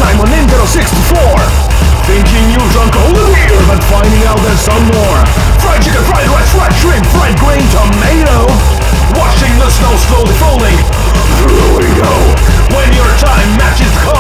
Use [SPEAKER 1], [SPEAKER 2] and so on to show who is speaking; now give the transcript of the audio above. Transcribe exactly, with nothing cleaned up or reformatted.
[SPEAKER 1] time on Nintendo sixty-four. Thinking you drunk all the beer, but finding out there's some more. Fried chicken, fried rice, fried shrimp, fried green tomato. Watching the snow slowly falling. Here we go. When your time matches come.